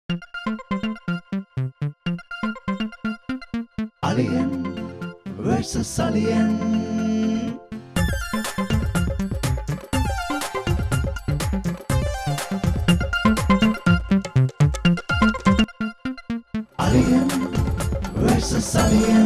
Aliyan versus Aliyan. Aliyan versus Aliyan.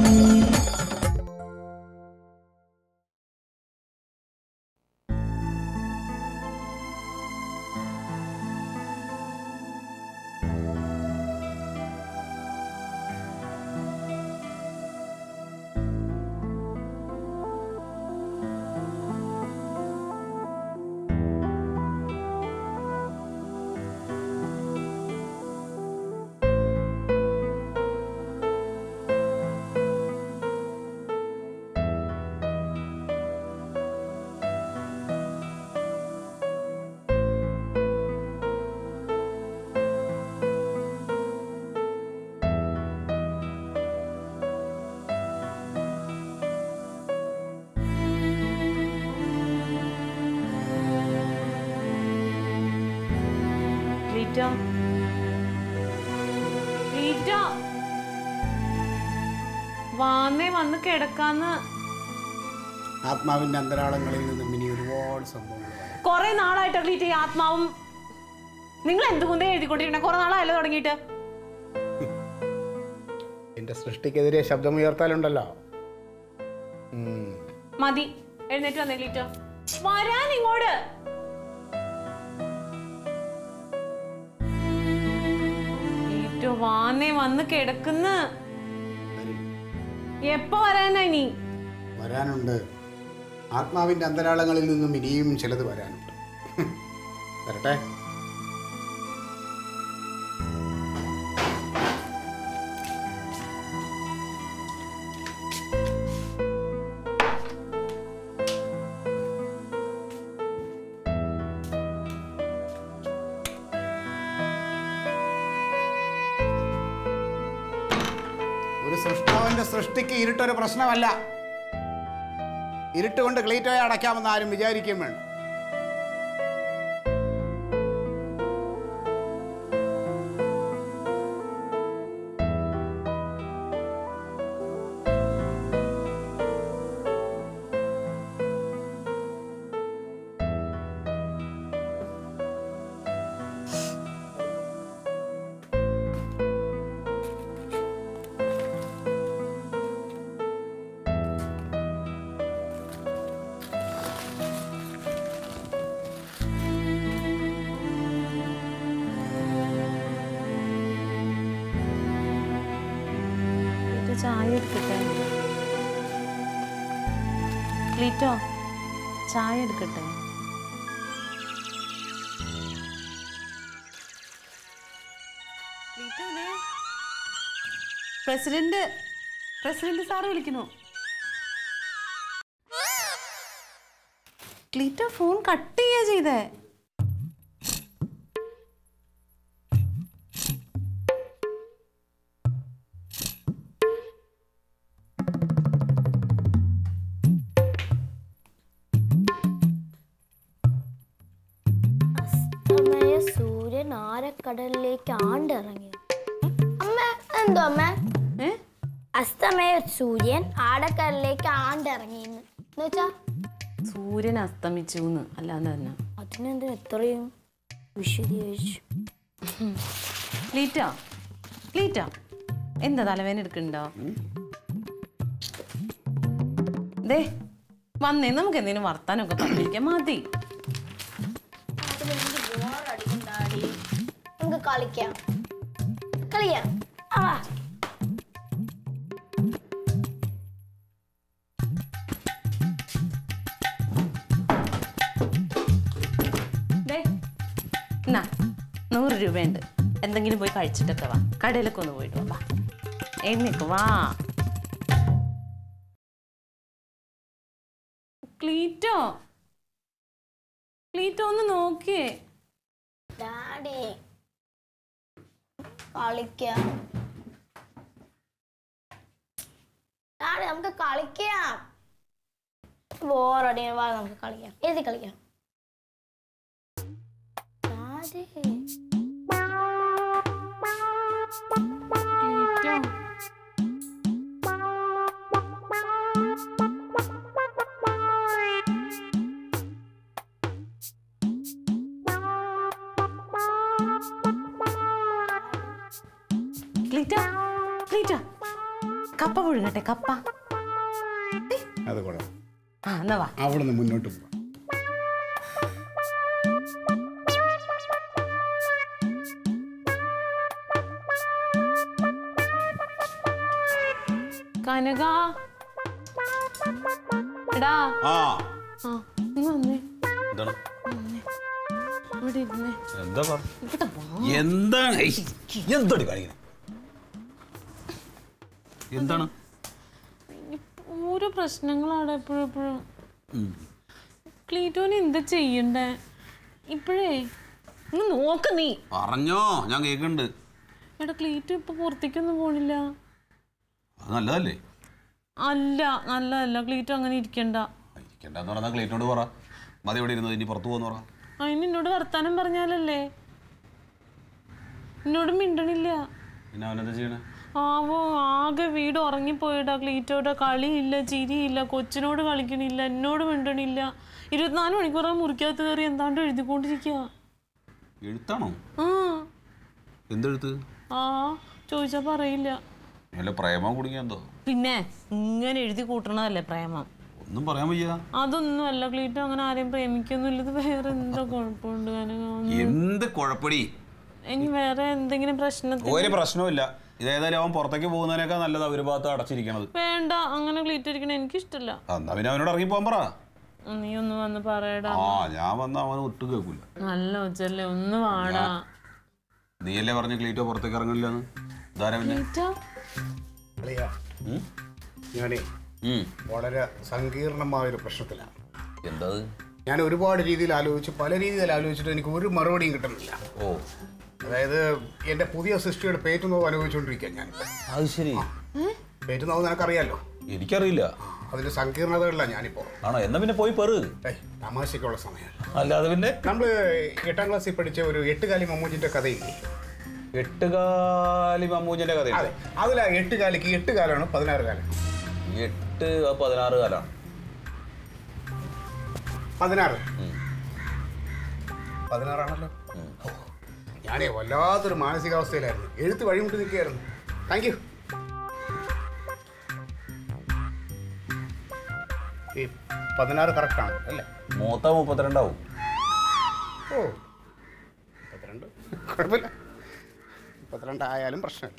വാന്നേ വന്ന് കിടക്കാന്ന്. ആത്മാവിന്റെ അന്തരാളങ്ങളിൽ നിന്നും ഇനി ഒരുപാട് സംഭവങ്ങൾ. കൊറേ നാളായിട്ട് ക്ലീറ്റ ഈ ആത്മാവും. നിങ്ങൾ എന്തുകൊണ്ടേ എഴുതിക്കൊണ്ടിരിക്കണേ? കുറെ നാളായല്ലോ തുടങ്ങിയിട്ട്. എന്റെ സൃഷ്ടിക്കെതിരെ ശബ്ദമുയർത്താലുണ്ടല്ലോ. മതി, എഴുന്നേറ്റ് വന്നേ ക്ലീറ്റ. വരാൻ ഇങ്ങോട്ട്. വാന്നേ വന്ന് കിടക്കുന്ന. എപ്പോ വരാനാ ഇനി? വരാനുണ്ട്. ആത്മാവിന്റെ അന്തരാളങ്ങളിൽ നിന്നും ഇനിയും ചിലത് വരാനുണ്ട്. വരട്ടെ. സൃഷ്ടാവിന്റെ സൃഷ്ടിക്ക് ഇരുട്ടൊരു പ്രശ്നമല്ല. ഇരുട്ട് കൊണ്ട് ക്ലീറ്റോയെ അടയ്ക്കാമെന്ന് ആരും വിചാരിക്കുകയും വേണ്ട. ചായ എടുക്കട്ടെ ക്ലീറ്റോ? ചായ എടുക്കട്ടെ? പ്രസിഡന്റ് സാറ് വിളിക്കുന്നു. ക്ലീറ്റോ ഫോൺ കട്ട് ചെയ്യാ ചെയ്തേ. കടലിലേക്ക് ആണ്ടിറങ്ങി. അമ്മ എന്തോ അമ്മ? അസ്തമയ സൂര്യൻ ആടക്കടലിലേക്ക് ആണ്ടിറങ്ങിന്ന് വെച്ചാ സൂര്യൻ അസ്തമിച്ചു അല്ലാതെ തന്നെ. അതിനെന്ത് എത്രയും വിശദീകരിച്ചു. ക്ലീറ്റ എന്താ തലവേദന എടുക്കണ്ടോ? ദേ വന്നേ, നമുക്ക് എന്തെങ്കിലും വർത്താനൊക്കെ പറഞ്ഞിരിക്കാം. മതി, കളിക്കാം. എന്നാ 100 രൂപയുണ്ട്. എന്തെങ്കിലും പോയി കഴിച്ചിട്ടൊക്കെ വാ. കടയിലൊക്കെ ഒന്ന് പോയിട്ട് വാ. എഴുന്നേക്ക് വാ. ക്ലീറ്റോ ഒന്ന് നോക്കിയേ. ഡാഡി കളിക്കാം. ഡാഡി നമുക്ക് കളിക്കാം. ബോറടി. വാ നമുക്ക് കളിക്കാം. എഴുതി കളിക്കാം. ഡാഡി ക്ലീറ്റ ക്ലീറ്റ കപ്പ പുഴുങ്ങട്ടെ കപ്പ. അത് കൊള്ളാം. ആ എന്നാ വാ. അവിടെ നിന്ന് മുന്നോട്ട് പോവാം. കനക എടാ ആ നീ വന്നേ. എന്താണ് ഇവിടെ ഇരുന്നേ. എന്താ പറ ഇവിടെ വാ. എന്താണ് എന്തോടി കാണിക്കണേ? എന്താണ് ഓരോ പ്രശ്നങ്ങളാണ് എപ്പോഴും എപ്പോഴും. ക്ലീറ്റോന് എന്താ ചെയ്യണ്ടേ ഇപ്പോഴേ? ഒന്ന് നോക്ക് നീ. പറഞ്ഞോ, ഞാൻ കേൾക്കുന്നുണ്ട്. എടാ ക്ലീറ്റോ ഇപ്പൊ പുറത്തേക്കൊന്നും പോണില്ല. അത് നല്ലതല്ലേ? അല്ല നല്ലതല്ല. ക്ലീറ്റോ അങ്ങനെ ഇരിക്കണ്ട. ഇരിക്കണ്ടെന്ന് പറഞ്ഞാൽ ക്ലീറ്റോട് പറ, മതി ഇവിടെ ഇരുന്നത്, ഇനി പുറത്തു പോകുന്ന പറ. അതിന് എന്നോട് വർത്താനം പറഞ്ഞാലല്ലേ. എന്നോട് മിണ്ടണില്ല. പിന്നെ അവനെന്താ ചെയ്യണേ? ആവോ ആകെ വീട് ഉറങ്ങിപ്പോയിടാ. ക്ലീറ്റോയുടെ കളിയില്ല, ചിരിയില്ല, കൊച്ചിനോട് കളിക്കണില്ല, എന്നോട് മിണ്ടണില്ല. 24 മണിക്കൂറാ മുറിക്കകത്ത് കയറി എന്താണ്ട് എഴുതിക്കൊണ്ടിരിക്കുക. എഴുത്താണോ? ആ എന്തെഴുത്ത്? ആ ചോദിച്ചാ പറയില്ല. വല്ല പ്രേമം കുടുങ്ങിയ എന്തോ? പിന്നെ ഇങ്ങനെ എഴുതി കൂട്ടണതല്ലേ പ്രേമം? ഒന്നും പറയാൻ വയ്യ. അതൊന്നും അല്ല. ക്ലീറ്റോ അങ്ങനെ ആരെയും പ്രേമിക്കൊന്നുമില്ല. ഇത് വേറെ എന്താ കുഴപ്പമുണ്ട്? എന്ത് കുഴപ്പടി? ഇനി വേറെ എന്തെങ്കിലും പ്രശ്നത്തിൽ? ഒരു പ്രശ്നവുമില്ല. ഇതേതായാലും അവൻ പുറത്തേക്ക് പോകുന്നതിനേക്കാൾ നല്ലതാ ഒരു ഭാഗത്ത് അടച്ചിരിക്കണത്. വേണ്ട, അങ്ങനെ ക്ലീറ്റോ ഇരിക്കണ എനിക്കിഷ്ടല്ല. എന്നാ പിന്നെ അവനോട് ഇറങ്ങി പോകാൻ പറ. നീ ഒന്ന് വന്ന് പറയടാ. ആ ഞാൻ വന്ന അവൻ ഒട്ടും കേൾക്കൂല. നല്ല ഉച്ചല്ലേ, ഒന്ന് വാടാ. നീയല്ലേ പറഞ്ഞ ക്ലീറ്റോ പുറത്തേക്ക് ഇറങ്ങില്ലെന്ന്? ഇതാരാ പിന്നെ? അളിയാ, ഞാനേ വളരെ സങ്കീർണമായൊരു പ്രശ്നത്തിലാണ്. എന്താ? ഞാൻ ഒരുപാട് രീതിയിൽ ആലോചിച്ചു, പല രീതിയിൽ ആലോചിച്ചിട്ട് എനിക്ക് ഒരു മറുപടിയും കിട്ടുന്നില്ല. ഓ, അതായത് എൻ്റെ പുതിയ സൃഷ്ടിയുടെ പേറ്റുനോവ് അനുഭവിച്ചുകൊണ്ടിരിക്കുകയാണ് ഞാൻ. അത് ശരി. പേറ്റുനോവ് നിനക്കറിയാലോ? എനിക്കറിയില്ല. അതിന്റെ സങ്കീർണതകളിലാണ് ഞാനിപ്പോ. ആണോ? എന്നാ പിന്നെ പോയി പെറ്. തമാശക്കുള്ള സമയം. അല്ലാതെ പിന്നെ നമ്മള് 8ാം ക്ലാസ്സിൽ പഠിച്ച ഒരു 8 മമ്മൂജിന്റെ കഥയില്ലേ? 8 മമ്മൂജിന്റെ കഥ. അതെ, അതിലാ 8 കാലിക്ക് 8 കാലാണ് 16 കാലം. 8 16 കാലാണ്. 16 ആണല്ലോ. ഞാനേ വല്ലാത്തൊരു മാനസികാവസ്ഥയിലായിരുന്നു. എഴുത്ത് വഴിമുട്ടി നിൽക്കുകയായിരുന്നു. Thank you. ഈ 16 കറക്റ്റാണ് അല്ലേ? മൂത്ത 32 ആവും. ഓ 32 കുഴപ്പമില്ല. 32 ആയാലും പ്രശ്നമില്ല.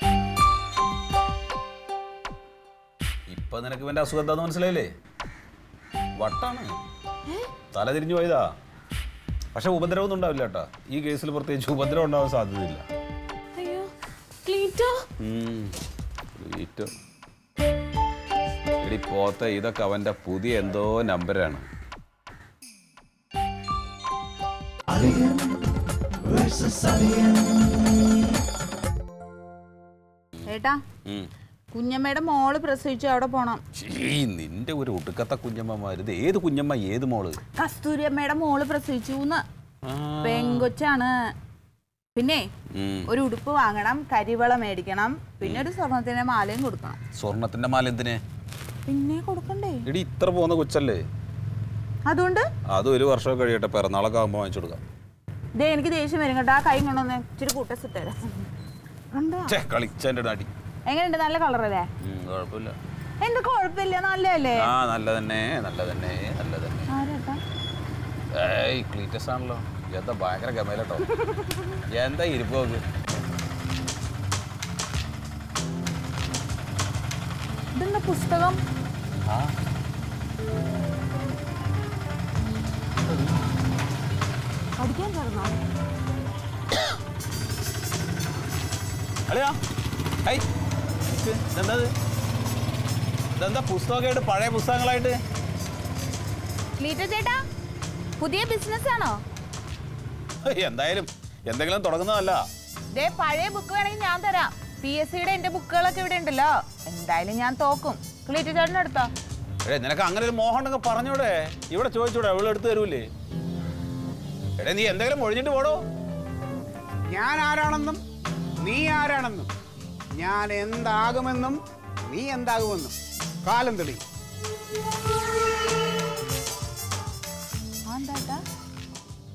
ഇപ്പൊ നിനക്ക് ഇവന്റെ അസുഖം എന്താന്ന് മനസ്സിലായില്ലേ? വട്ടാണ്, തല തിരിഞ്ഞു പോയതാ. പക്ഷെ ഉപദ്രവമൊന്നും ഉണ്ടാവില്ല കേട്ടാ. ഈ കേസിൽ പ്രത്യേകിച്ച് ഉപദ്രവം ഉണ്ടാവാൻ സാധ്യതയില്ല. എടി പോത്തെ, ഇതൊക്കെ അവന്റെ പുതിയ എന്തോ നമ്പരാണ്. Aliyan versus Aliyan. ഏട്ടാ, കുഞ്ഞമ്മയുടെ മോള് പ്രസവിച്ചു, അവിടെ പോണം. നിന്റെ ഒരു ഒടുക്കത്തെ കുഞ്ഞമ്മമാര്. ഇത് ഏത് കുഞ്ഞമ്മ, ഏത് മോള്? കസ്തൂരി അമ്മയുടെ മോള് പ്രസവിച്ചു. പെങ്കൊച്ചാണ്. പിന്നെ ഒരു ഉടുപ്പ് വാങ്ങണം, കരിവള മേടിക്കണം, പിന്നെ ഒരു സ്വർണത്തിന്റെ മാലയും കൊടുക്കണം. സ്വർണത്തിന്റെ മാല എന്തിനെ? പിന്നെ കൊടുക്കണ്ടേ? എടി ഇത്ര പോകുന്ന കൊച്ചല്ലേ, അതുകൊണ്ട് അത് ഒരു വർഷം കഴിയട്ടെ, പിറന്നാളൊക്കെ ആകുമ്പോ വാങ്ങിച്ചു കൊടുക്കാം. ദേ എനിക്ക് ദേഷ്യം വരും കേട്ടോ. ആ കൈ കൊണ്ടൊന്ന് ഇച്ചിരി കൂട്ടസിട്ടേരാ. കളിച്ചെന്റെ നാട്ടി. എങ്ങനെയുണ്ട്? നല്ല കളറല്ലേ? കുഴപ്പമില്ല. എന്ത് കുഴപ്പമില്ല, നല്ലതല്ലേ? ആ നല്ല തന്നെ, നല്ല തന്നെ, നല്ല തന്നെ. ആരേട്ടാ? ഏയ് ക്ലീറ്റസ് ആണല്ലോ. എന്താ ഭയങ്കര ഗമയിലട്ടോ. എന്താ ഇരിപ്പ് നോക്ക്. ഇതെന്താ പുസ്തകം? പഠിക്കാൻ ചേർന്നോ? അളിയാ, ഇതെന്താ പുസ്തകമായിട്ട്, പഴയ പുസ്തകങ്ങളായിട്ട്? ക്ലീറ്റോ ചേട്ടാ, പുതിയ ബിസിനസ് ആണോ? എന്തായാലും എന്തെങ്കിലും തുടങ്ങുന്നതല്ല. ദേ പഴയ ബുക്ക് വേണമെങ്കിൽ ഞാൻ തരാം. PSCയുടെ എന്റെ ബുക്കുകളൊക്കെ ഇവിടെ ഉണ്ടല്ലോ. എന്തായാലും ഞാൻ തോക്കും. ക്ലീറ്റോ ചേട്ടൻ എടുത്തോ. നിനക്ക് അങ്ങനെ ഒരു മോഹം ഉണ്ടെങ്കിൽ പറഞ്ഞൂടെ? ഇവിടെ ചോദിച്ചൂടെ? അവള് എടുത്തു തരൂലേ? എടേ നീ എന്തെങ്കിലും ഒഴിഞ്ഞിട്ട് പോടോ. ഞാൻ ആരാണെന്നും നീ ആരാണെന്നും ഞാൻ എന്താകുമെന്നും നീ എന്താകുമെന്നും കാലം തെളി.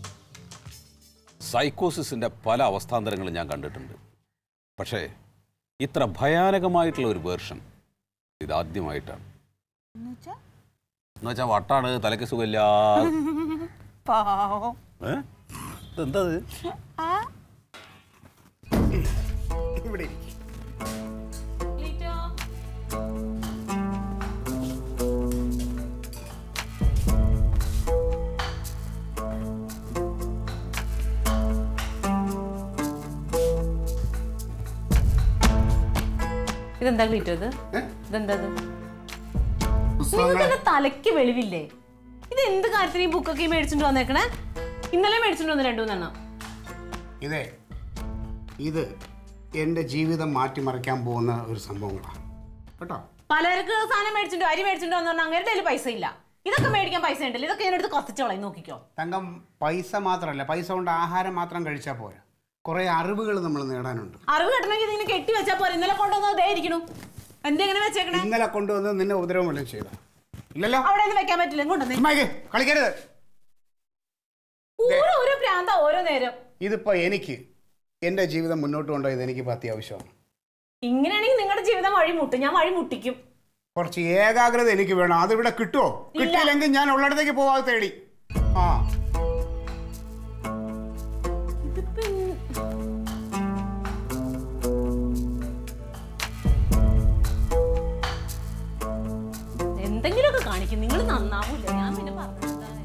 സൈക്കോസിന്റെ പല അവസ്ഥാന്തരങ്ങളും ഞാൻ കണ്ടിട്ടുണ്ട്. പക്ഷേ ഇത്ര ഭയാനകമായിട്ടുള്ള ഒരു വേർഷൻ ഇതാദ്യമായിട്ടാണ്. എന്ന് വെച്ചാൽ വട്ടാണ്, തലയ്ക്ക് സുഖമില്ല. എന്താ ഇവിടെ ഇതെന്താ ക്ലീറ്റോ? ഇതെന്താ? നിങ്ങൾക്ക് തലയ്ക്ക് വെളിവില്ലേ? ഇത് എന്ത് കാര്യത്തിന് ഈ ബുക്കൊക്കെ മേടിച്ചിട്ട് വന്നേക്കണേ? ഇന്നലെ മേടിച്ചിട്ട് വന്നു 2-3 എണ്ണം. ഇത് എന്റെ ജീവിതം മാറ്റിമറിക്കാൻ പോകുന്ന ഒരു സംഭവങ്ങളാണ് കേട്ടോ. പലർക്ക് സാധനം മേടിച്ചിട്ടോ അരി മേടിച്ചിട്ടോ എന്ന് പറഞ്ഞാൽ അങ്ങനെ കയ്യിൽ പൈസ ഇല്ല. ഇതൊക്കെ മേടിക്കാൻ പൈസ ഉണ്ടല്ലോ. ഇതൊക്കെ എന്നെ അടുത്ത് കത്തിച്ചോളാം, നോക്കിക്കോ. തങ്കം, പൈസ മാത്രമല്ല, പൈസ കൊണ്ട് ആഹാരം മാത്രം കഴിച്ചാൽ പോരാ, കുറെ അറിവുകൾ നമ്മൾ നേടാനുണ്ട്. അറിവ് കിട്ടണമെങ്കിൽ ഇങ്ങനെ കെട്ടി വെച്ചാൽ പോരെ. ഇന്നലെ കൊണ്ടുവന്നത് ഇരിക്കണു. എന്തെങ്ങനെ വെച്ചേക്കണേ? ഇന്നലെ കൊണ്ടുവന്ന് നിന്നെ ഉപദ്രവം വല്ലതും ചെയ്ത? ഇല്ലല്ലോ. അവിടെ ഒന്നും വെക്കാൻ പറ്റില്ല. കൊണ്ടുവന്നേ. കളിക്കരുത്. ഓരോ പ്രാന്ത ഓരോ നേരം. ഇതിപ്പോ എനിക്ക് എന്റെ ജീവിതം മുന്നോട്ട് കൊണ്ടുപോയത് എനിക്ക് അത്യാവശ്യമാണ്. ഇങ്ങനെയാണെങ്കിൽ നിങ്ങളുടെ ജീവിതം വഴിമുട്ടും. ഞാൻ വഴിമുട്ടിക്കും. കുറച്ച് ഏകാഗ്രത എനിക്ക് വേണം. അതിവിടെ കിട്ടുമോ? കിട്ടിയില്ലെങ്കിൽ ഞാൻ ഉള്ളിടത്തേക്ക് പോവാതെ തേടി. ആ എന്തെങ്കിലുമൊക്കെ കാണിക്കും. നിങ്ങൾ നന്നാവൂല. ഞാൻ പിന്നെ പറഞ്ഞു.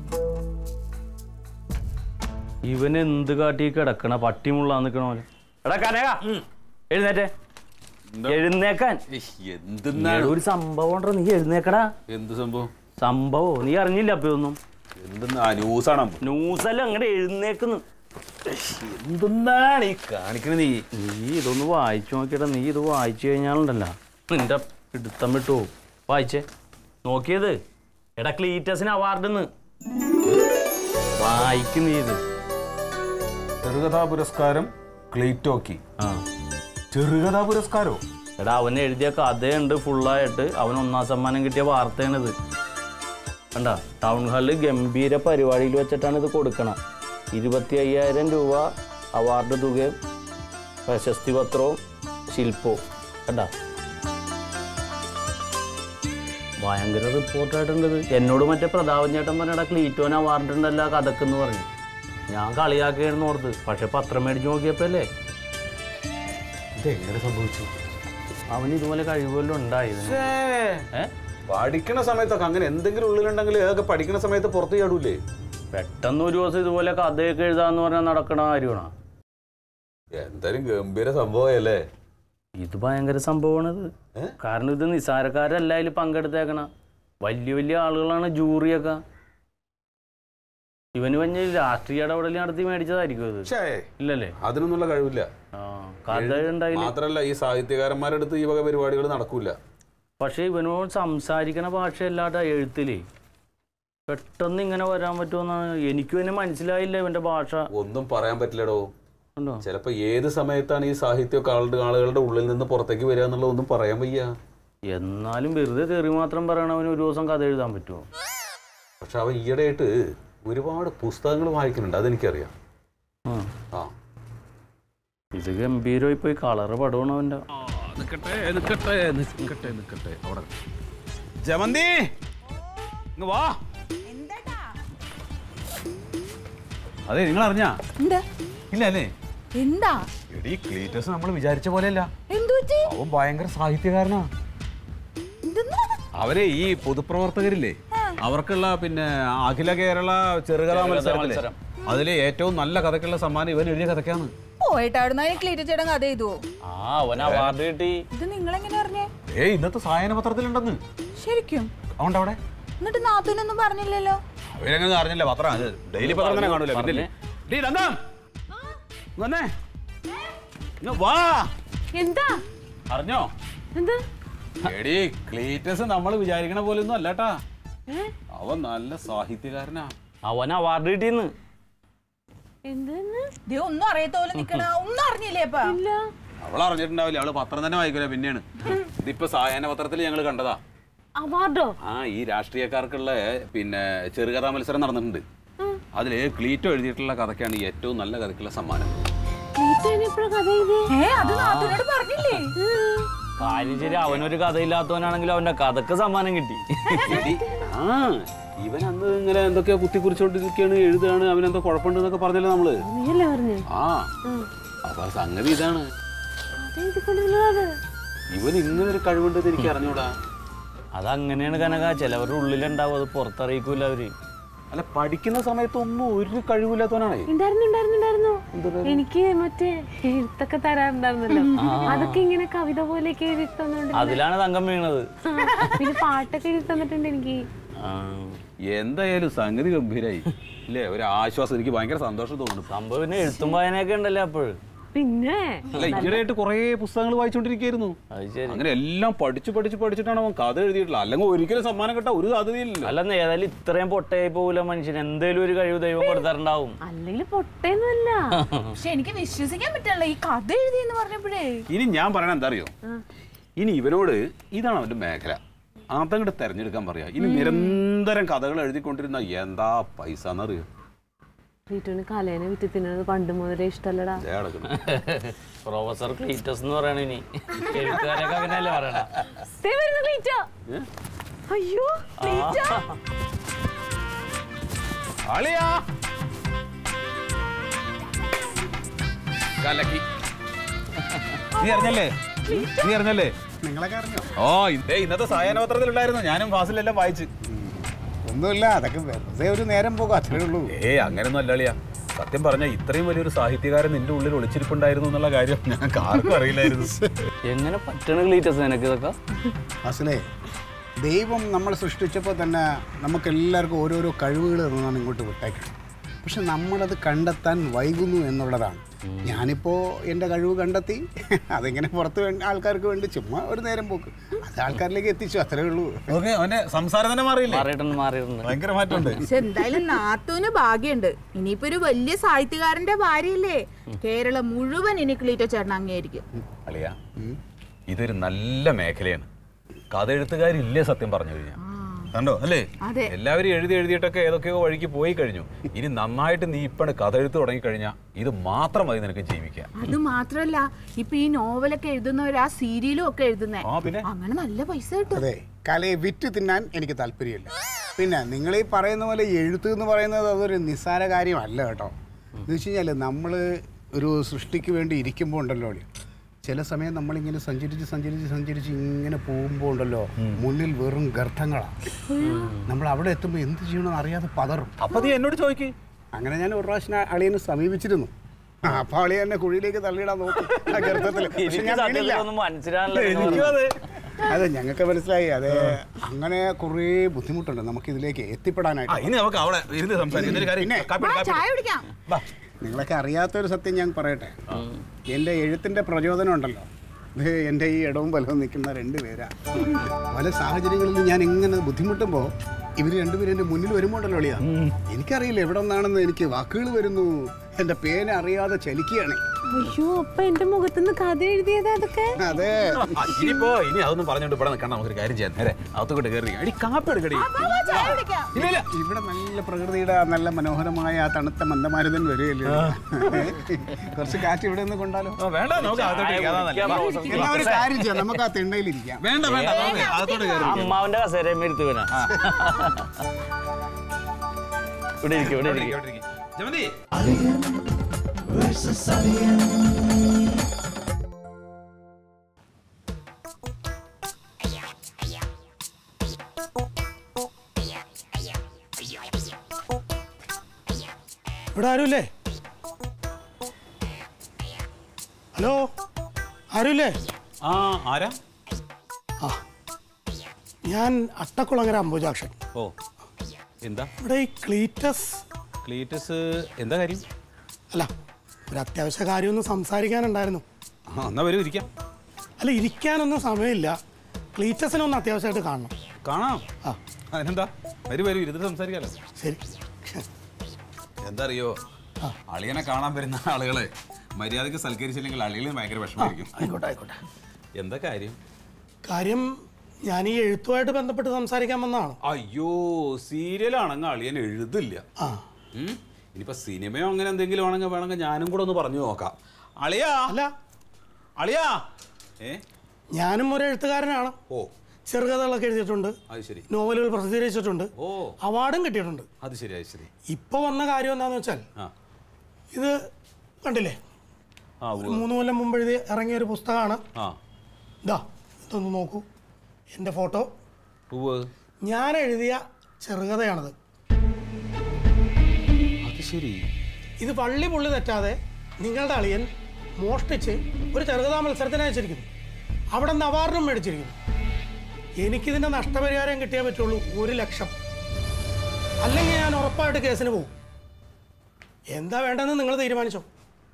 ഇവൻ എന്ത് കാട്ടി കിടക്കണ പട്ടിമുള്ള നിക്കണ പോലെ. എടാ കനക, എഴുന്നേറ്റേ. എഴുന്നേക്കാൻ ഒരു സംഭവം ഉണ്ടോ? നീ എഴുന്നേക്കടാ. എന്ത് സംഭവം? സംഭവം നീ അറിഞ്ഞില്ല? അപ്പൊ ഒന്നും ന്യൂസാണ്. ന്യൂസല്ല, അങ്ങടെ എഴുന്നേക്കുന്നു. എന്താണ് ഈ കാണിക്കണ? നീ ഇതൊന്ന് വായിച്ചു നോക്കിയടാ. നീ ഇത് വായിച്ചു കഴിഞ്ഞാലുണ്ടല്ലോ നിന്റെ പിടുത്തം വിട്ടു. വായിച്ചേ. നോക്കിയത് എടാ, ക്ലീറ്റസിന് അവാർഡെന്ന് വായിക്കും. നീ ഇത് ചെറുകഥാ പുരസ്കാരം ക്ലീറ്റോക്ക്. ചെറുകഥാ പുരസ്കാരോ? എടാ, അവൻ എഴുതിയ കഥയുണ്ട് ഫുള്ളായിട്ട്. അവൻ 1ാം സമ്മാനം കിട്ടിയ വാർത്തയാണിത്. കണ്ട, ടൗൺ ഹാളിൽ ഗംഭീര പരിപാടിയിൽ വെച്ചിട്ടാണ് ഇത് കൊടുക്കണം. 25,000 രൂപ അവാർഡ് തുകയും പ്രശസ്തി പത്രവും ശില്പവും. കണ്ട, ഭയങ്കര റിപ്പോർട്ടായിട്ടുണ്ട്. എന്നോട് മറ്റേ പ്രതാപൻ ചേട്ടൻ പറഞ്ഞാ ക്ലീറ്റോന് അവാർഡ് ഉണ്ടല്ലോ കഥക്കെന്ന് പറഞ്ഞു. ഞാൻ കളിയാക്കിയായിരുന്നു ഓർത്ത്. പക്ഷെ പത്രം മേടിച്ച് നോക്കിയപ്പോ അല്ലേ ഇതെങ്ങനെ സംഭവിച്ചു? അവന് ഇതുപോലെ കഴിവുകളും ഉണ്ടായത്. പഠിക്കണ സമയത്തൊക്കെ അങ്ങനെ എന്തെങ്കിലും ഉള്ളിലുണ്ടെങ്കിൽ അതൊക്കെ പഠിക്കണ സമയത്ത് പുറത്ത് ചാടൂലേ? പെട്ടെന്ന് ഒരു ദിവസം ഇതുപോലെ കഥയൊക്കെ എഴുതാന്ന് പറഞ്ഞാൽ നടക്കണ കാര്യമാണോ? എന്തായാലും ഗംഭീര സംഭവമല്ലേ ഇത്. ഭയങ്കര സംഭവമാണിത്. കാരണം ഇത് നിസ്സാരക്കാരല്ല അതിൽ പങ്കെടുത്തേക്കണ. വലിയ വലിയ ആളുകളാണ് ജൂറിയൊക്കെ. ഇവന് വലിയ രാഷ്ട്രീയ ഇടപെടൽ നടത്തി മേടിച്ചതായിരിക്കും ഇത്. ഇല്ലല്ലേ? അതിനൊന്നുള്ള കഴിവില്ല. കഥ ഉണ്ടായില്ല. മാത്രല്ല ഈ സാഹിത്യകാരന്മാരുടെ അടുത്ത് ഈ വക പരിപാടികൾ നടക്കൂല. പക്ഷെ ഇവനോട് സംസാരിക്കണ ഭാഷയല്ലാട്ട എഴുത്തില്. പെട്ടെന്ന് ഇങ്ങനെ വരാൻ പറ്റുമെന്നാണ് എനിക്കും എന്നെ മനസ്സിലായില്ല ഇവന്റെ ഭാഷ. ഒന്നും പറയാൻ പറ്റില്ലടോ. ചിലപ്പോ ഏത് സമയത്താണ് ഈ സാഹിത്യമൊക്കെ ആളുകളുടെ ഉള്ളിൽ നിന്ന് പുറത്തേക്ക് വരിക എന്നുള്ളതൊന്നും പറയാൻ വയ്യ. എന്നാലും വെറുതെ തെറി മാത്രം പറയണവന് ഒരു ദിവസം കഥ എഴുതാൻ പറ്റുമോ? പക്ഷെ അവൻ ഈയിടെയായിട്ട് ഒരുപാട് പുസ്തകങ്ങൾ വായിക്കുന്നുണ്ട്, അതെനിക്കറിയാം. ഇത് ഗംഭീരമായി പോയി കളറ് പടവണം അവൻ്റെ. ജമന്തി വാ. അതെ, നിങ്ങൾ അറിഞ്ഞാ? ഇല്ല അല്ലേ? എന്താ എടീ, ക്ലീറ്റസ് നമ്മൾ വിചാരിച്ച പോലെയല്ല. അവൻ ഭയങ്കര സാഹിത്യകാരനാ. അവരെ ഈ പൊതുപ്രവർത്തകരില്ലേ, അവർക്കുള്ള പിന്നെ അഖില കേരള ചെറുകഥാ മത്സരം, അതിലെ ഏറ്റവും നല്ല കഥക്കുള്ള സമ്മാനം ഇവൻ എഴുതിയ കഥക്കാണ്. ക്ലീറ്റച്ചേട്ടൻ കഥ എഴുതുവോ? അവാർഡ് കിട്ടി. ഇത് നിങ്ങളെങ്ങനെ അറിഞ്ഞേ? ഇന്നത്തെ സായന പത്രത്തിലുണ്ടെന്ന്. ശരിക്കും? അതുകൊണ്ട് അവിടെ എന്നിട്ട് നാത്തൂനൊന്നും പറഞ്ഞില്ലല്ലോ. അവരങ്ങനെ അറിഞ്ഞില്ല. പത്രം ഡെയിലി പത്രം തന്നെ കാണൂല. പിന്നെ വാ. എന്താ അറിഞ്ഞോ? എന്താ? എടീ, ക്ലീറ്റസ് നമ്മൾ വിചാരിക്കണ പോലെയൊന്നും അല്ലാട്ടാ. അവൻ നല്ല സാഹിത്യകാരനാ. അവൻ അവാർഡ് കിട്ടിയെന്ന്. ഒന്നും അറിയത്തോലെ നിക്കണ. ഒന്നും അറിഞ്ഞില്ലേ? അവൾ അറിഞ്ഞിട്ടുണ്ടാവില്ല. അവള് പത്രം തന്നെ വായിക്കൂല. പിന്നെയാണ് ഇതിപ്പോ സായന പത്രത്തിൽ ഞങ്ങൾ കണ്ടതാ. അവാർഡോ? ഈ രാഷ്ട്രീയക്കാർക്കുള്ള പിന്നെ ചെറുകഥാ മത്സരം നടന്നിട്ടുണ്ട്. അതില് ക്ലീറ്റോ എഴുതിയിട്ടുള്ള കഥയ്ക്കാണ് ഏറ്റവും നല്ല കഥയ്ക്കുള്ള സമ്മാനം. അത് നാട്ടിനോട് പറഞ്ഞില്ലേ? കാര്യം ശരി, അവനൊരു കഥയില്ലാത്തവനാണെങ്കിൽ അവന്റെ കഥക്ക് സമ്മാനം കിട്ടി. ഇവൻ അന്ന് ഇങ്ങനെ എന്തൊക്കെയോ കുത്തിക്കുറിച്ചോണ്ടിരിക്കുകയാണ്, എഴുതാണ്, അവനെന്തോ കുഴപ്പമുണ്ടെന്നൊക്കെ പറഞ്ഞല്ലോ നമ്മള്. ആ അപ്പൊ സംഗതി ഇതാണ്, ഇവൻ ഇങ്ങനെ ഒരു കഴിവുണ്ടെന്ന് എനിക്ക് അറിഞ്ഞൂടാ. അതങ്ങനെയാണ് കനക, ചിലവരുടെ ഉള്ളിലുണ്ടാവും, അത് പുറത്തറിയിക്കൂല അവര്. അല്ല, പഠിക്കുന്ന സമയത്തൊന്നും ഒരു കഴിവില്ലാത്തവനാണേ. എനിക്ക് മറ്റേ എഴുത്തൊക്കെ തരാറുണ്ടായിരുന്നല്ലോ, അതൊക്കെ ഇങ്ങനെ കവിത പോലെയൊക്കെ എഴുതി തന്നോണ്ട് അതിലാണ് തങ്കം വീണത്. പിന്നെ പാട്ടൊക്കെ എഴുതി തന്നിട്ടുണ്ട് എനിക്ക്. എന്തായാലും സംഗതി ഗംഭീരായി അല്ലേ, ഒരു ആശ്വാസം. എനിക്ക് ഭയങ്കര സന്തോഷം തോന്നുന്നു. സംഭവം പിന്നെ എഴുത്തും വായനയൊക്കെ ഉണ്ടല്ലോ അപ്പോഴും. പിന്നെ അല്ല, ഈയിടെയായിട്ട് കുറെ പുസ്തകങ്ങൾ വായിച്ചോണ്ടിരിക്കുന്നു. അങ്ങനെ എല്ലാം പഠിച്ചിട്ടാണ് അവൻ കഥ എഴുതിയിട്ടില്ല. അല്ലെങ്കിൽ ഒരിക്കലും സമ്മാനം കിട്ടാൻ ഒരു സാധ്യതയില്ല. അല്ലെന്ന് ഏതായാലും ഇത്രയും പൊട്ടയായി പോകില്ല മനുഷ്യൻ. എന്തേലും ഒരു കഴിവ് ദൈവം കൊടുത്താറുണ്ടാവും. അല്ലെങ്കിൽ പൊട്ടയൊന്നുമല്ല. പക്ഷെ എനിക്ക് വിശ്വസിക്കാൻ പറ്റില്ല ഈ കഥ എഴുതിയെന്ന് പറഞ്ഞപ്പോഴേ. ഇനി ഞാൻ പറയണ എന്താ അറിയോ, ഇനി ഇവനോട് ഇതാണ് അവന്റെ മേഖല, അതങ്ങോട്ട് തെരഞ്ഞെടുക്കാൻ പറയാ. ഇനി നിരന്തരം കഥകൾ എഴുതിക്കൊണ്ടിരുന്ന എന്താ പൈസ എന്നറിയോ. വീട്ടിന് കലേനെ വിറ്റ് തിന്നത് പണ്ട് മുതലേ ഇഷ്ടല്ലടാ. പ്രൊഫസർ ക്ലീറ്റസ് എന്ന് പറയണ, ഇനി എഴുത്തുകാരൊക്കെ അങ്ങനെയല്ലേ പറയണ. അയ്യോ നീ അറിഞ്ഞല്ലേ? നിങ്ങളൊക്കെ അറിഞ്ഞോ? ഓ, ഇന്നത്തെ സായാഹ്നപത്രത്തിലുണ്ടായിരുന്നു. ഞാനും ഫാസിലെല്ലാം വായിച്ചു. ഒന്നുമില്ല, അതൊക്കെ വെറുതെ ഒരു നേരം പോകും, അത്രേ ഉള്ളൂ. അങ്ങനൊന്നും അല്ലളിയാ. സത്യം പറഞ്ഞാൽ ഇത്രയും വലിയൊരു സാഹിത്യകാരൻ നിന്റെ ഉള്ളിൽ ഒളിച്ചിരിപ്പുണ്ടായിരുന്നു എന്നുള്ള കാര്യം ഞങ്ങൾക്ക് ആർക്കും അറിയില്ലായിരുന്നു. എങ്ങനെ പറ്റണ ക്ലീറ്റസ് നിനക്ക് ഇതൊക്കെ? ഫാസിലേ, ദൈവം നമ്മളെ സൃഷ്ടിച്ചപ്പോൾ തന്നെ നമുക്ക് എല്ലാവർക്കും ഓരോരോ കഴിവുകൾ തന്നാണ് ഇങ്ങോട്ട് വിട്ടേക്കുന്നത്. പക്ഷെ നമ്മളത് കണ്ടെത്താൻ വൈകുന്നു എന്നുള്ളതാണ്. ഞാനിപ്പോൾ എൻ്റെ കഴിവ് കണ്ടെത്തി, അതിങ്ങനെ പുറത്ത് ആൾക്കാർക്ക് വേണ്ടി ചുമ്മാ ഒരു നേരം പോക്ക്, അത് ആൾക്കാരിലേക്ക് എത്തിച്ചു, അത്രേ ഉള്ളൂ. സംസാരം തന്നെ മാറിയിട്ടുണ്ട്. ഭയങ്കര മാറ്റമുണ്ട്. പക്ഷെ എന്തായാലും നാത്തൂന് ഭാഗ്യമുണ്ട്. ഇനിയിപ്പോ ഒരു വലിയ സാഹിത്യകാരന്റെ ഭാര്യയില്ലേ, കേരളം മുഴുവൻ ഇനി ക്ലീറ്റോ ചേട്ടൻ അങ്ങേയിരിക്കും. അളിയാ, ഇതൊരു നല്ല മേഖലയാണ്. കഥ എഴുത്തുകാരില്ലേ സത്യം പറഞ്ഞു കഴിഞ്ഞാൽ, കണ്ടോ അല്ലേ? എല്ലാവരും എഴുതിയിട്ടൊക്കെ ഏതൊക്കെയോ വഴിക്ക് പോയി കഴിഞ്ഞു. ഇനി നന്നായിട്ട് നീ ഇപ്പണ് കഥ എഴുത്ത് തുടങ്ങിക്കഴിഞ്ഞാൽ ഇത് മാത്രം മതി നിനക്ക് ജീവിക്കാൻ. അത് മാത്രല്ല, ഇപ്പൊ ഈ നോവലൊക്കെ എഴുതുന്നവർ ആ സീരിയലും ഒക്കെ എഴുതുന്നേ, അങ്ങനെ നല്ല പൈസ കിട്ടും. അതെ, കലയെ വിറ്റ് തിന്നാൻ എനിക്ക് താല്പര്യമില്ല. പിന്നെ നിങ്ങൾ ഈ പറയുന്ന പോലെ എഴുത്ത് എന്ന് പറയുന്നത് അതൊരു നിസ്സാര കാര്യമല്ല കേട്ടോ. എന്ന് വെച്ച് കഴിഞ്ഞാൽ നമ്മൾ ഒരു സൃഷ്ടിക്ക് വേണ്ടി ഇരിക്കുമ്പോൾ ഉണ്ടല്ലോ, ചില സമയം നമ്മളിങ്ങനെ സഞ്ചരിച്ച് ഇങ്ങനെ പോകുമ്പോൾ ഉണ്ടല്ലോ, മുന്നിൽ വെറും ഗർത്തങ്ങളാണ്. നമ്മൾ അവിടെ എത്തുമ്പോൾ എന്ത് ചെയ്യണമെന്ന് അറിയാതെ പതറും. അപ്പൊ നീ എന്നോട് ചോദിക്ക്. അങ്ങനെ ഞാൻ ഒരു പ്രാവശ്യം അളിയനെ സമീപിച്ചിരുന്നു. അപ്പൊ അളിയ എന്നെ കുഴിയിലേക്ക് തള്ളിയിടാൻ നോക്കി ആ ഗർത്തത്തിൽ. അതെ, ഞങ്ങൾക്ക് മനസ്സിലായി. അതെ, അങ്ങനെ കുറേ ബുദ്ധിമുട്ടുണ്ട് നമുക്ക് ഇതിലേക്ക് എത്തിപ്പെടാനായിട്ട്. നിങ്ങളൊക്കെ അറിയാത്തൊരു സത്യം ഞാൻ പറയട്ടെ. എൻ്റെ എഴുത്തിൻ്റെ പ്രചോദനം ഉണ്ടല്ലോ, ഇത് എൻ്റെ ഈ ഇടവും ബലവും നിൽക്കുന്ന രണ്ടുപേരാണ്. പല സാഹചര്യങ്ങളിൽ ഞാൻ ഇങ്ങനെ ബുദ്ധിമുട്ടുമ്പോൾ ഇവർ രണ്ടുപേരും എൻ്റെ മുന്നിൽ വരുമ്പോണ്ടല്ലോ അളിയാ, എനിക്കറിയില്ല എവിടെ നിന്നാണെന്ന് എനിക്ക് വാക്കുകൾ വരുന്നു, എൻ്റെ പേന അറിയാതെ ചലിക്കുകയാണ്. അയ്യോ, അപ്പൊ എന്റെ മുഖത്തുനിന്ന് കഥ എഴുതിയത് അതൊക്കെ. അതെ, ഇനി അതൊന്നും പറഞ്ഞോണ്ട് ഇവിടെ നിൽക്കണം. നമുക്കൊരു കാര്യം ചെയ്യാം, നേരെ അകത്തോട്ട് കയറി അടി കാപ്പി എടുക്കടി. ഇവിടെ നല്ല പ്രകൃതിയുടെ നല്ല മനോഹരമായ ആ തണുത്ത മന്ദമാരുതൻ വരികയല്ലേ, കുറച്ച് കാറ്റ് ഇവിടെ നിന്ന് കൊണ്ടാലോ? വേണ്ട, നമുക്ക് എല്ലാവരും കാര്യം ചെയ്യാം, നമുക്ക് ആ തിണ്ണയിലിരിക്കാം. വേണ്ട, അകത്തോട്ട് കയറി. അമ്മാവന്റെ കസേരയും ഇരുത്തുവനാ. ഇവിടെ ഇരിക്കും. Aliyan versus Aliyan. ഇവിടെ ആരുമില്ലേ? ഹലോ, ആരുമില്ലേ? ആരാ? ഞാൻ അട്ടക്കുളങ്ങര അംബുജാക്ഷൻ. ഓ, എന്താ ഇവിടെ ഈ ക്ലീറ്റസ് എന്താ കാര്യം? അല്ല, ഒരു അത്യാവശ്യ കാര്യമൊന്നും സംസാരിക്കാനുണ്ടായിരുന്നു. എന്നാ വരൂ, ഇരിക്കാം. അല്ല, ഇരിക്കാനൊന്നും സമയമില്ല. ക്ലീറ്റസിനൊന്ന് അത്യാവശ്യമായിട്ട് കാണാം. അതിനെന്താ, വരൂ ഇരുന്നിട്ട് സംസാരിക്കാമല്ലോ. ശരി. എന്താ അറിയോ, അളിയനെ കാണാൻ വരുന്ന ആളുകളെ മര്യാദക്ക് സൽക്കരിച്ചില്ലെങ്കിൽ അളികളിന് ഭയങ്കര വിഷമമായിരിക്കും. ആയിക്കോട്ടെ. എന്താ കാര്യം ഞാൻ ഈ എഴുത്തുമായിട്ട് ബന്ധപ്പെട്ട് സംസാരിക്കാൻ വന്നതാണ്. അയ്യോ, സീരിയലാണെങ്കിൽ അളിയൻ എഴുതില്ല. ഇനിയിപ്പോൾ സിനിമയോ അങ്ങനെ എന്തെങ്കിലും വേണമെങ്കിൽ ഞാനും കൂടെ ഒന്ന് പറഞ്ഞു നോക്കാം. അളിയാ അല്ല അളിയാ ഞാനും ഒരു എഴുത്തുകാരനാണ്. ഓ, ചെറുകഥകളൊക്കെ എഴുതിയിട്ടുണ്ട്, അത് ശരി. നോവലുകൾ പ്രസിദ്ധീകരിച്ചിട്ടുണ്ട്, ഓ, അവാർഡും കിട്ടിയിട്ടുണ്ട്. അത് ശരി, അത് ശരി. ഇപ്പൊ വന്ന കാര്യം എന്താന്ന് വെച്ചാൽ ഇത് കണ്ടില്ലേ, 3 കൊല്ലം മുമ്പ് ഇറങ്ങിയ ഒരു പുസ്തകമാണ്. ഇതാ ഇതൊന്ന് നോക്കൂ, എൻ്റെ ഫോട്ടോ. ഞാൻ എഴുതിയ ചെറുകഥയാണത്. അത് ശരി. ഇത് വള്ളി പുള്ളി തെറ്റാതെ നിങ്ങളുടെ അളിയൻ മോഷ്ടിച്ച് ഒരു ചെറുകഥാ മത്സരത്തിന് അയച്ചിരിക്കുന്നു. അവിടെ നിന്ന് അവാർഡും മേടിച്ചിരിക്കുന്നു. എനിക്കിതിൻ്റെ നഷ്ടപരിഹാരം കിട്ടിയേ പറ്റുള്ളൂ 1 ലക്ഷം. അല്ലെങ്കിൽ ഞാൻ ഉറപ്പായിട്ട് കേസിന് പോകും. എന്താ വേണ്ടതെന്ന് നിങ്ങൾ തീരുമാനിച്ചോ.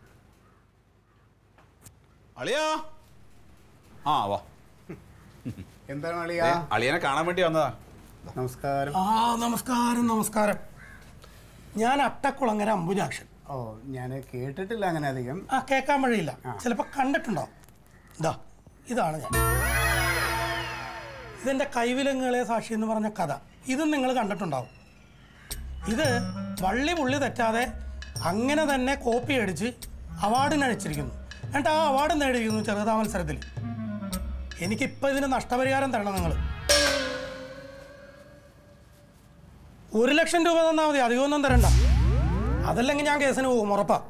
അളിയാ, വാ. എന്താണ് അളിയാ? അളിയനെ കാണാൻ വേണ്ടി വന്നതാ. നമസ്കാരം. നമസ്കാരം നമസ്കാരം. ഞാൻ അട്ടക്കുളങ്ങര അമ്പുജാക്ഷൻ. ഓ, ഞാൻ കേട്ടിട്ടില്ല അങ്ങനെ അധികം. കേൾക്കാൻ വഴിയില്ല, ചിലപ്പോൾ കണ്ടിട്ടുണ്ടാവും. ഇതാണ് ഞാൻ. ഇതെൻ്റെ കൈവിലങ്ങുകളെ സാക്ഷി എന്ന് പറഞ്ഞ കഥ. ഇതും നിങ്ങൾ കണ്ടിട്ടുണ്ടാവും. ഇത് വള്ളി പുള്ളി തെറ്റാതെ അങ്ങനെ തന്നെ കോപ്പി അടിച്ച് അവാർഡിന് അയച്ചിരിക്കുന്നു. എന്നിട്ട് ആ അവാർഡ് നേടിയിരിക്കുന്നു ചെറുകഥാ മത്സരത്തിൽ. എനിക്കിപ്പോൾ ഇതിന് നഷ്ടപരിഹാരം തരണം നിങ്ങൾ. 1 ലക്ഷം രൂപ തന്നാൽ മതി, അധികമൊന്നും തരണ്ട. അതല്ലെങ്കിൽ ഞാൻ കേസിന് പോകും, ഉറപ്പാ.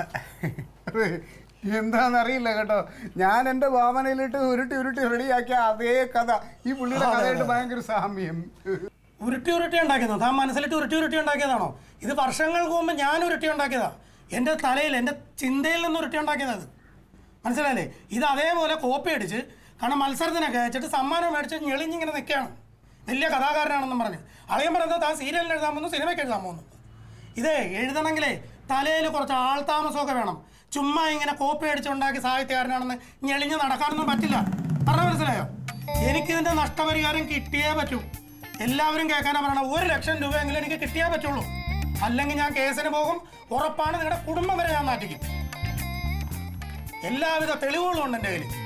എന്താണെന്നറിയില്ല കേട്ടോ. ഞാൻ എൻ്റെ ഭാവനയിലിട്ട് ഉരുട്ടി റെഡിയാക്കിയ അതേ കഥ ഈ പുള്ളിയുടെ കഥയായിട്ട് ഭയങ്കര സാമ്യം. ഉരുട്ടി ഉണ്ടാക്കിയതാ? താൻ മനസ്സിലിട്ട് ഉരുട്ടി ഉണ്ടാക്കിയതാണോ? ഇത് വർഷങ്ങൾക്ക് മുമ്പ് ഞാൻ ഉരുട്ടി ഉണ്ടാക്കിയതാ. എൻ്റെ തലയിൽ, എൻ്റെ ചിന്തയിൽ നിന്ന് ഉരുട്ടി ഉണ്ടാക്കിയതാണ്. മനസ്സിലായില്ലേ? ഇത് അതേപോലെ കോപ്പി അടിച്ച്, കാരണം മത്സരത്തിനൊക്കെ അയച്ചിട്ട് സമ്മാനം മേടിച്ച് ഞെളിഞ്ഞിങ്ങനെ നിൽക്കുകയാണ്. വലിയ കഥാകാരനാണെന്നും പറഞ്ഞ്. അളിയൻ പറയുന്നത് താൻ സീരിയലിന് എഴുതാൻ പോകുന്നു, സിനിമയ്ക്ക് എഴുതാൻ പോകുന്നു. ഇതേ എഴുതണമെങ്കിലേ തലയിൽ കുറച്ച് ആൾതാമസമൊക്കെ വേണം. ചുമ്മാ ഇങ്ങനെ കോപ്പി അടിച്ചുണ്ടാക്കി സാഹിത്യകാരനാണെന്ന് ഞെളിഞ്ഞ് നടക്കാനൊന്നും പറ്റില്ല. പറഞ്ഞ മനസ്സിലായോ? എനിക്കിതിൻ്റെ നഷ്ടപരിഹാരം കിട്ടിയേ പറ്റൂ. എല്ലാവരും കേൾക്കാനാ പറയണം. 1 ലക്ഷം രൂപയെങ്കിലും എനിക്ക് കിട്ടിയേ പറ്റുള്ളൂ. അല്ലെങ്കിൽ ഞാൻ കേസിന് പോകും, ഉറപ്പാണ്. നിങ്ങളുടെ കുടുംബം വരെ ഞാൻ നാട്ടിക്കും. എല്ലാവിധ തെളിവുകളും ഉണ്ട് എൻ്റെ കയ്യിൽ.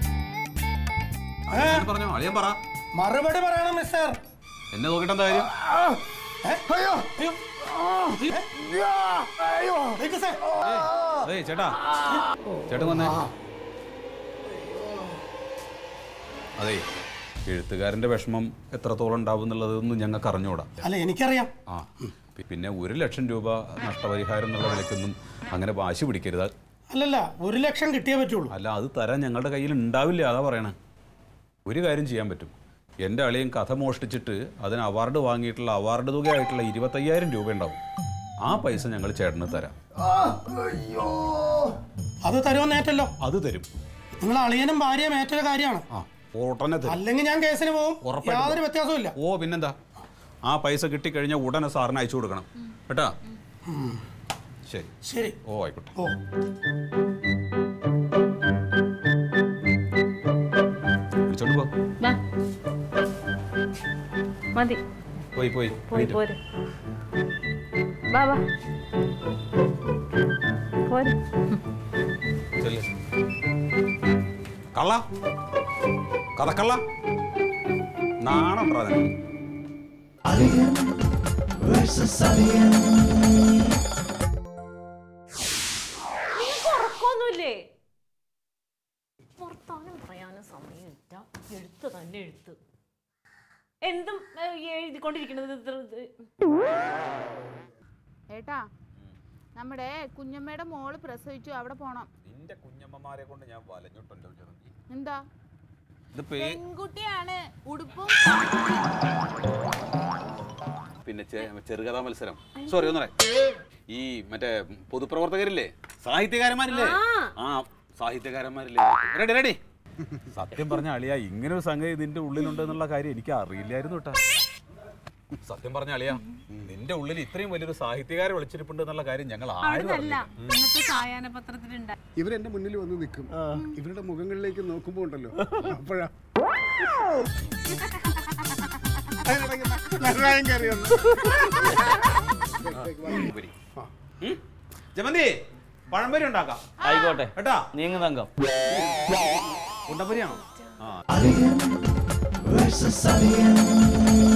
മറുപടി പറയണം മിസ്റ്റർ. എന്നെ നോക്കിട്ട് എന്താ കാര്യം? ചേട്ടാ, ചേട്ടൻ വന്നേ. അതെ, എഴുത്തുകാരന്റെ വിഷമം എത്രത്തോളം ഉണ്ടാവും എന്നുള്ളതൊന്നും ഞങ്ങൾക്ക് അറിഞ്ഞൂടാ. അല്ല, എനിക്കറിയാം. പിന്നെ 1 ലക്ഷം രൂപ നഷ്ടപരിഹാരം എന്നുള്ള വിലക്കൊന്നും അങ്ങനെ വാശി പിടിക്കരുത്. അല്ലല്ല, 1 ലക്ഷം കിട്ടിയേ പറ്റുള്ളൂ. അല്ല, അത് തരാൻ ഞങ്ങളുടെ കയ്യിൽ ഉണ്ടാവില്ല, അതാ പറയണേ. ഒരു കാര്യം ചെയ്യാൻ പറ്റും. എൻ്റെ അളിയൻ കഥ മോഷ്ടിച്ചിട്ട് അതിന് അവാർഡ് വാങ്ങിയിട്ടുള്ള അവാർഡ് തുകയായിട്ടുള്ള 25,000 രൂപ ഉണ്ടാവും. ആ പൈസ ഞങ്ങൾ ചേട്ടന് തരാം. അത് തരുമെന്നേറ്റല്ലോ? അത് തരും. നിങ്ങൾ അളിയനും ഭാര്യയും ഏറ്റൊരു കാര്യമാണ്. ഉടനെ തരും. അല്ലെങ്കിൽ ഞാൻ കേസിന് പോകും, യാതൊരു വ്യത്യാസവും ഇല്ല. ഓ, പിന്നെന്താ. ആ പൈസ കിട്ടിക്കഴിഞ്ഞാൽ ഉടനെ സാറിന് അയച്ചു കൊടുക്കണം കേട്ടാ. ശരി ശരി. ഓ, ആയിക്കോട്ടെ. വിളിച്ചോണ്ട് പോ. മതി. പോയി പോയി പോയി പോര്. ബാബാ പോര്. കള്ള കഥക്കള്ള നാണം പ്രാധാന്യം. Aliyan versus Aliyan. ഉറക്കൊന്നുമില്ലേ? വർത്താനം പറയാനും സമയമില്ല. എഴുത്ത് തന്നെ എഴുത്ത്. എന്തും എഴുതിക്കൊണ്ടിരിക്കുന്നത്. ഏട്ടാ, നമ്മുടെ കുഞ്ഞമ്മയുടെ മോള് പ്രസവിച്ചു, അവിടെ പോണം. നിന്റെ കുഞ്ഞമ്മമാരെ കൊണ്ട് ഞാൻ വലഞ്ഞിട്ടുണ്ടോ? എന്താ? പെൺകുട്ടിയാണ്, ഉടുപ്പും. പിന്നെ ചെറുകഥാ മത്സരം. സോറി, ഒന്നറേ. ഈ മറ്റേ പൊതുപ്രവർത്തകരില്ലേ, സാഹിത്യകാരന്മാരില്ലേ, ആ സാഹിത്യകാരന്മാരില്ലേ, റെഡി റെഡി. സത്യം പറഞ്ഞ അളിയ, ഇങ്ങനെ ഒരു സംഗതി ഇതിന്റെ ഉള്ളിലുണ്ട് എന്നുള്ള കാര്യം എനിക്ക് അറിയില്ലായിരുന്നു കേട്ടാ. സത്യം പറഞ്ഞ അളിയ, നിന്റെ ഉള്ളിൽ ഇത്രയും വലിയൊരു സാഹിത്യകാരെ വിളിച്ചിരിപ്പുണ്ട് എന്നുള്ള കാര്യം ഞങ്ങൾ ഇവരെന്റെ മുന്നിൽ വന്ന് നിൽക്കും. ഇവരുടെ മുഖങ്ങളിലേക്ക് നോക്കുമ്പോ ഉണ്ടല്ലോ, അപ്പോഴാ ജമന്തി പഴംപൊരി ഉണ്ടാക്കാം. ആയിക്കോട്ടെ കേട്ടാ. നീങ്ങ തങ്കം. ഉണ്ടപ്പൊരിയാണോ? Aliyan versus Aliyan.